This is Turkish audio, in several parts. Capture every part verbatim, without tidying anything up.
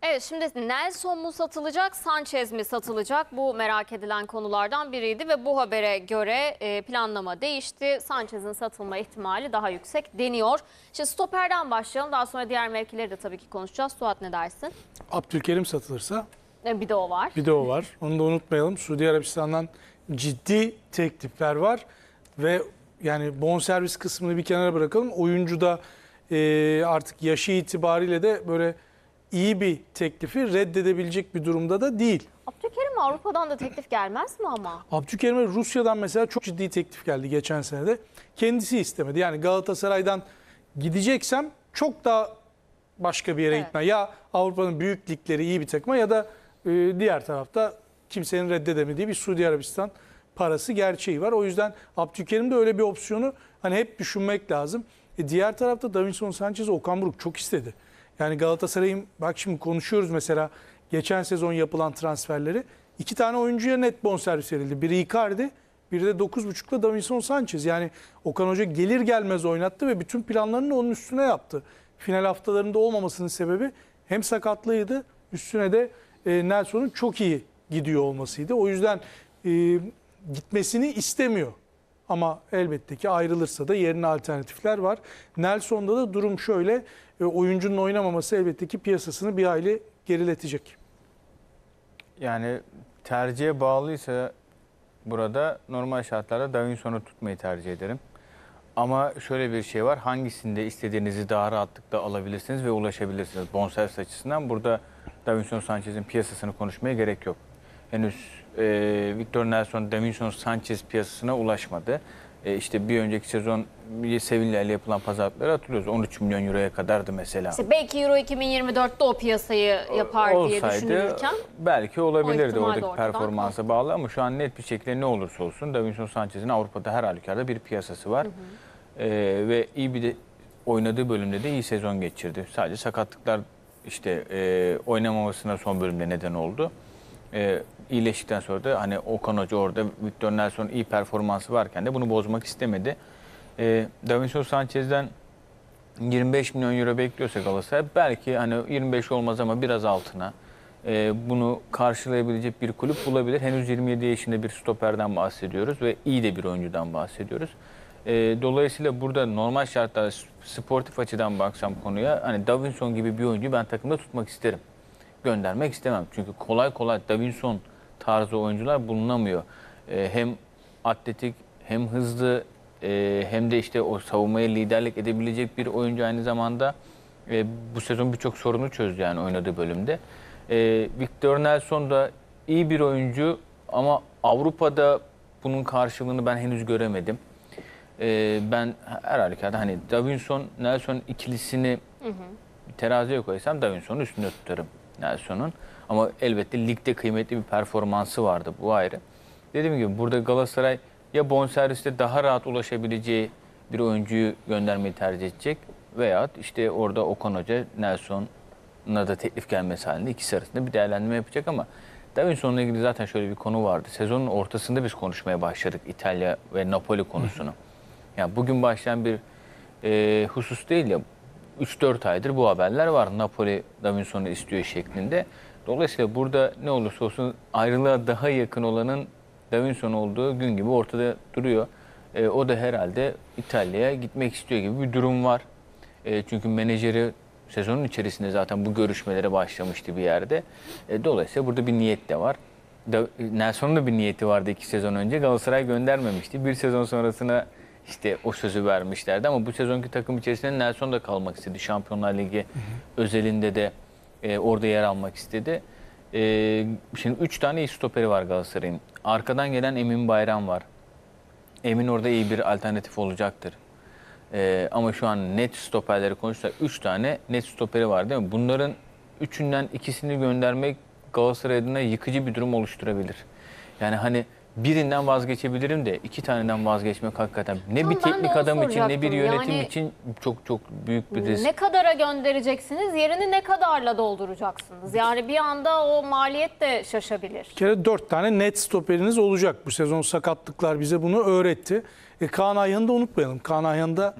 Evet, şimdi Nelson mu satılacak, Sanchez mi satılacak? Bu merak edilen konulardan biriydi ve bu habere göre planlama değişti. Sanchez'in satılma ihtimali daha yüksek deniyor. Şimdi stoperden başlayalım. Daha sonra diğer mevkileri de tabii ki konuşacağız. Suat, ne dersin? Abdülkerim satılırsa Bir de o var. bir de o var. Onu da unutmayalım. Suudi Arabistan'dan ciddi teklifler var ve yani bonservis kısmını bir kenara bırakalım. Oyuncu da e, artık yaşı itibariyle de böyle iyi bir teklifi reddedebilecek bir durumda da değil. Abdülkerim Avrupa'dan da teklif gelmez mi ama? Abdülkerim'e Rusya'dan mesela çok ciddi teklif geldi geçen sene de. Kendisi istemedi. Yani Galatasaray'dan gideceksem çok daha başka bir yere Evet. gitme. Ya Avrupa'nın büyük ligleri iyi bir takıma ya da e, diğer tarafta kimsenin reddedemediği bir Suudi Arabistan parası gerçeği var. O yüzden Abdülkerim'de öyle bir opsiyonu hani hep düşünmek lazım. E, diğer tarafta Davinson Sanchez, Okan Buruk çok istedi. Yani Galatasaray'ın, bak şimdi konuşuyoruz mesela geçen sezon yapılan transferleri. İki tane oyuncuya net bonservis verildi. Biri Icardi, biri de dokuz buçukla Davinson Sanchez. Yani Okan Hoca gelir gelmez oynattı ve bütün planlarını onun üstüne yaptı. Final haftalarında olmamasının sebebi hem sakatlığıydı, üstüne de e, Nelson'un çok iyi gidiyor olmasıydı. O yüzden e, gitmesini istemiyor. Ama elbette ki ayrılırsa da yerine alternatifler var. Nelson'da da durum şöyle, e, oyuncunun oynamaması elbette ki piyasasını bir hayli geriletecek. Yani tercihe bağlıysa burada normal şartlarda Davinson'u tutmayı tercih ederim. Ama şöyle bir şey var. Hangisinde istediğinizi daha rahatlıkla alabilirsiniz ve ulaşabilirsiniz bonservis açısından. Burada Davinson Sanchez'in piyasasını konuşmaya gerek yok. Henüz e, Victor Nelson Davinson Sanchez piyasasına ulaşmadı. E, işte bir önceki sezon Sevilla ile yapılan pazarlıkları hatırlıyoruz. on üç milyon euroya kadardı mesela. İşte belki Euro iki bin yirmi dörtte o piyasayı yapar Olsaydı, diye düşünülürken. Belki olabilirdi oradaki ortadan performansa bağlı ama şu an net bir şekilde ne olursa olsun Davinson Sanchez'in Avrupa'da her halükarda bir piyasası var. Hı hı. Ee, ve iyi bir de oynadığı bölümde de iyi sezon geçirdi. Sadece sakatlıklar işte e, oynamamasına son bölümde neden oldu. E, iyileştikten sonra da hani Okan Hoca orada Victor Nelson'un iyi performansı varken de bunu bozmak istemedi. E, Davinson Sanchez'den yirmi beş milyon euro bekliyorsa Galatasaray belki hani yirmi beş olmaz ama biraz altına e, bunu karşılayabilecek bir kulüp bulabilir. Henüz yirmi yedi yaşında bir stoperden bahsediyoruz ve iyi de bir oyuncudan bahsediyoruz. E, dolayısıyla burada normal şartlarda sportif açıdan baksam konuya hani Davinson gibi bir oyuncuyu ben takımda tutmak isterim. Göndermek istemem. Çünkü kolay kolay Davinson tarzı oyuncular bulunamıyor. E, hem atletik hem hızlı e, hem de işte o savunmaya liderlik edebilecek bir oyuncu aynı zamanda. E, bu sezon birçok sorunu çözdü yani oynadığı bölümde. E, Victor Nelson da iyi bir oyuncu ama Avrupa'da bunun karşılığını ben henüz göremedim. E, ben her halükarda hani Davinson Nelson ikilisini hı hı. teraziye koysam Davinson'un üstünde tutarım. Nelson'un. Ama elbette ligde kıymetli bir performansı vardı. Bu ayrı. Dediğim gibi burada Galatasaray ya bonserviste daha rahat ulaşabileceği bir oyuncuyu göndermeyi tercih edecek veya işte orada Okan Hoca Nelson'a da teklif gelmesi halinde ikisi arasında bir değerlendirme yapacak ama Davinson'la ilgili zaten şöyle bir konu vardı. Sezonun ortasında biz konuşmaya başladık İtalya ve Napoli konusunu. Yani bugün başlayan bir e, husus değil ya. üç dört aydır bu haberler var. Napoli Davinson'u istiyor şeklinde. Dolayısıyla burada ne olursa olsun ayrılığa daha yakın olanın Davinson olduğu gün gibi ortada duruyor. E, o da herhalde İtalya'ya gitmek istiyor gibi bir durum var. E, çünkü menajeri sezonun içerisinde zaten bu görüşmelere başlamıştı bir yerde. E, dolayısıyla burada bir niyet de var. Da, Nelson'un da bir niyeti vardı iki sezon önce. Galatasaray göndermemişti. Bir sezon sonrasına İşte o sözü vermişlerdi ama bu sezonki takım içerisinde Nelson da kalmak istedi. Şampiyonlar Ligi hı hı. özelinde de e, orada yer almak istedi. E, şimdi üç tane iyi stoperi var Galatasaray'ın. Arkadan gelen Emin Bayram var. Emin orada iyi bir alternatif olacaktır. E, ama şu an net stoperleri konuşursak üç tane net stoperi var değil mi? Bunların üçünden ikisini göndermek Galatasaray adına yıkıcı bir durum oluşturabilir. Yani hani birinden vazgeçebilirim de iki taneden vazgeçmek hakikaten ne Tamam, bir teknik adam için ne bir yönetim yani, için çok çok büyük bir risk. Ne kadara göndereceksiniz, yerini ne kadarla dolduracaksınız? Yani bir anda o maliyet de şaşabilir. Bir kere dört tane net stoperiniz olacak. Bu sezon sakatlıklar bize bunu öğretti. E, Kaan Ayhan'ı da unutmayalım. Kaan Ayhan da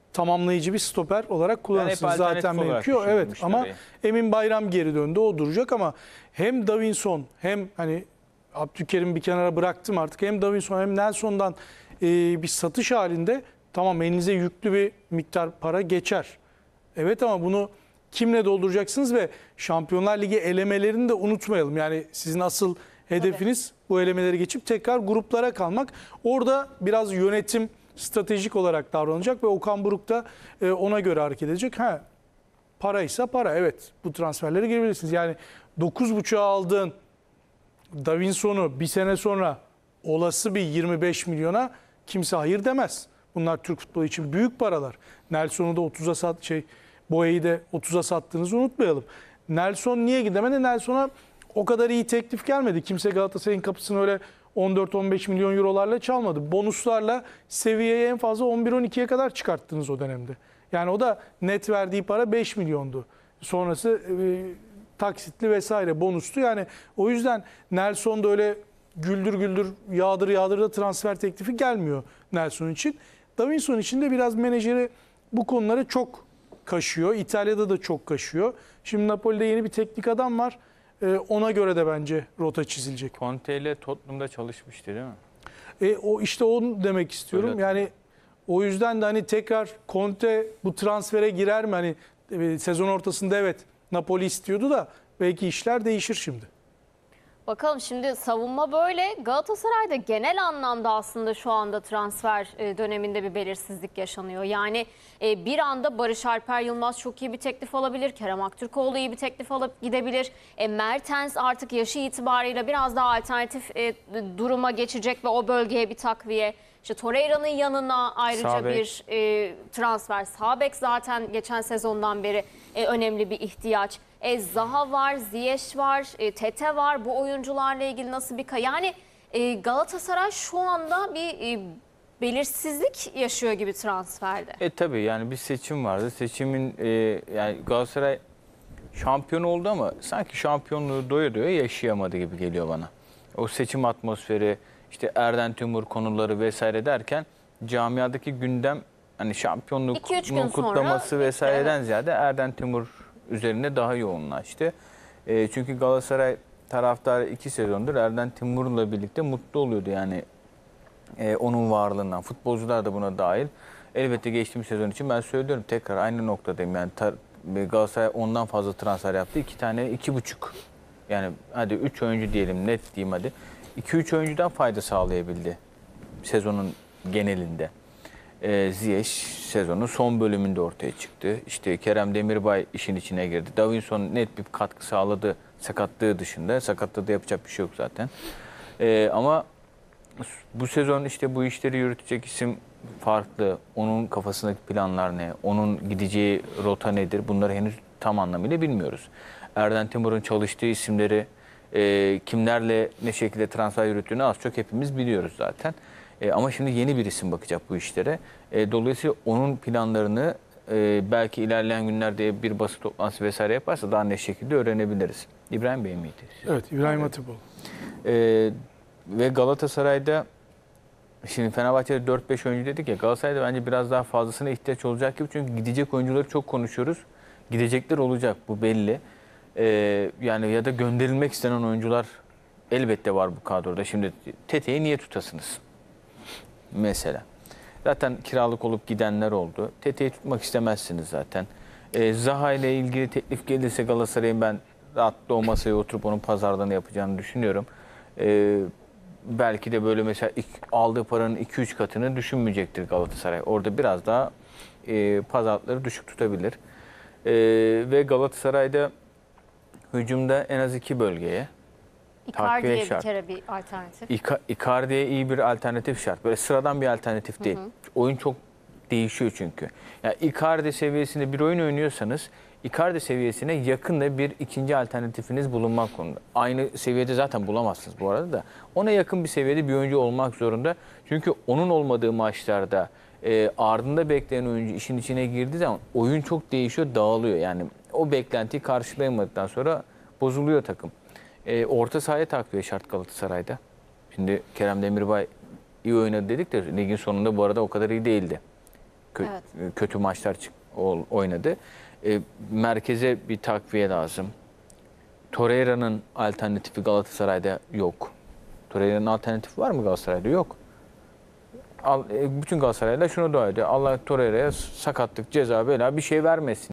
tamamlayıcı bir stoper olarak kullanırsınız. hep Zaten alternatif olarak mevki o. Evet düşünülmüş ama tabii. Emin Bayram geri döndü. O duracak ama hem Davinson hem hani Abdülkerim'i bir kenara bıraktım artık. Hem Davinson hem Nelson'dan e, bir satış halinde tamam elinize yüklü bir miktar para geçer. Evet ama bunu kimle dolduracaksınız ve Şampiyonlar Ligi elemelerini de unutmayalım. Yani sizin asıl hedefiniz bu elemeleri geçip tekrar gruplara kalmak. Orada biraz yönetim stratejik olarak davranacak ve Okan Buruk da e, ona göre hareket edecek. Ha, paraysa para, evet, bu transferlere girebilirsiniz. Yani dokuz buçuğa aldığın Davinson'u bir sene sonra olası bir yirmi beş milyona kimse hayır demez. Bunlar Türk futbolu için büyük paralar. Nelson'u da otuza sat şey Boya'yı da otuza sattığınızı unutmayalım. Nelson niye gidemedi? Nelson'a o kadar iyi teklif gelmedi. Kimse Galatasaray'ın kapısını öyle on dört on beş milyon eurolarla çalmadı. Bonuslarla seviyeyi en fazla on bir on ikiye kadar çıkarttınız o dönemde. Yani o da net verdiği para beş milyondu. Sonrası e, taksitli vesaire bonuslu. Yani o yüzden Nelson da öyle güldür güldür yağdır yağdır da transfer teklifi gelmiyor Nelson için. Davinson için de biraz menajeri bu konulara çok kaşıyor. İtalya'da da çok kaşıyor. Şimdi Napoli'de yeni bir teknik adam var. Ee, ona göre de bence rota çizilecek. Conte ile Tottenham'da çalışmıştı değil mi? E, o işte onu demek istiyorum. Öyle. Yani o yüzden de hani tekrar Conte bu transfere girer mi? Hani e, sezon ortasında evet Napoli istiyordu da belki işler değişir şimdi. Bakalım, şimdi savunma böyle. Galatasaray'da genel anlamda aslında şu anda transfer e, döneminde bir belirsizlik yaşanıyor. Yani e, bir anda Barış Alper Yılmaz çok iyi bir teklif alabilir. Kerem Aktürkoğlu iyi bir teklif alıp gidebilir. E, Mertens artık yaşı itibarıyla biraz daha alternatif e, duruma geçecek ve o bölgeye bir takviye. İşte Torreira'nın yanına ayrıca Sağ bek. bir e, transfer. Sağ bek zaten geçen sezondan beri e, önemli bir ihtiyaç. E, Zaha var, Ziyech var, e, Tete var. Bu oyuncularla ilgili nasıl bir... ka- Yani e, Galatasaray şu anda bir e, belirsizlik yaşıyor gibi transferde. E tabii yani bir seçim vardı. Seçimin e, yani Galatasaray şampiyon oldu ama sanki şampiyonluğu doya doya yaşayamadı gibi geliyor bana. O seçim atmosferi, işte Erden Timur konuları vesaire derken camiadaki gündem hani şampiyonluk İki üç gün sonra kutlaması bitti, vesaireden evet. ziyade Erden Timur üzerine daha yoğunlaştı. E, çünkü Galatasaray taraftarı iki sezondur Erden Timur'la birlikte mutlu oluyordu yani e, onun varlığından. Futbolcular da buna dahil. Elbette geçtiğimiz sezon için ben söylüyorum tekrar aynı noktadayım. Yani tar- Galatasaray ondan fazla transfer yaptı. İki tane, iki buçuk. Yani hadi üç oyuncu diyelim, net diyeyim hadi. İki üç oyuncudan fayda sağlayabildi sezonun genelinde. E, Ziyech sezonun son bölümünde ortaya çıktı. İşte Kerem Demirbay işin içine girdi. Davinson net bir katkı sağladı sakatlığı dışında. Sakatlığı da yapacak bir şey yok zaten. E, ama bu sezon işte bu işleri yürütecek isim farklı. Onun kafasındaki planlar ne? Onun gideceği rota nedir? Bunları henüz tam anlamıyla bilmiyoruz. Erden Timur'un çalıştığı isimleri e, kimlerle ne şekilde transfer yürüttüğünü az çok hepimiz biliyoruz zaten. E, ama şimdi yeni bir isim bakacak bu işlere. E, dolayısıyla onun planlarını e, belki ilerleyen günlerde bir basın toplantısı vesaire yaparsa daha net şekilde öğrenebiliriz. İbrahim Bey miydi? Evet, İbrahim Hatipoğlu. E, ve Galatasaray'da şimdi Fenerbahçe'de dört beş oyuncu dedik ya, Galatasaray'da bence biraz daha fazlasına ihtiyaç olacak gibi. Çünkü gidecek oyuncuları çok konuşuyoruz. Gidecekler olacak, bu belli. Ee, yani ya da gönderilmek istenen oyuncular elbette var bu kadroda. Şimdi Tete'yi niye tutasınız? Mesela. Zaten kiralık olup gidenler oldu. Tete'yi tutmak istemezsiniz zaten. Ee, Zaha ile ilgili teklif gelirse Galatasaray'ın ben rahatla o masaya oturup onun pazarlığını yapacağını düşünüyorum. Ee, belki de böyle mesela ilk aldığı paranın iki üç katını düşünmeyecektir Galatasaray. Orada biraz daha e, pazarlıkları düşük tutabilir. E, ve Galatasaray'da hücumda en az iki bölgeye takviye Icardi'ye bir şart. kere bir alternatif. İka- Icardi'ye iyi bir alternatif şart. Böyle sıradan bir alternatif değil. Oyun çok değişiyor çünkü. Yani Icardi seviyesinde bir oyun oynuyorsanız Icardi seviyesine yakın da bir ikinci alternatifiniz bulunmak zorunda. Aynı seviyede zaten bulamazsınız bu arada da. Ona yakın bir seviyede bir oyuncu olmak zorunda. Çünkü onun olmadığı maçlarda e, ardında bekleyen oyuncu işin içine girdiği zaman oyun çok değişiyor, dağılıyor. Yani o beklentiyi karşılayamadıktan sonra bozuluyor takım. E, orta sahaya takviye şart Galatasaray'da. Şimdi Kerem Demirbay iyi oynadı dedik de ligin sonunda bu arada o kadar iyi değildi. kö- Evet. kötü maçlar çık- ol- oynadı. E, merkeze bir takviye lazım. Torreira'nın alternatifi Galatasaray'da yok. Torreira'nın alternatifi var mı Galatasaray'da? Yok. Al, e, bütün Galatasaraylılar şunu dua ediyor. Allah Torreira'ya sakatlık, ceza, bela bir şey vermesin.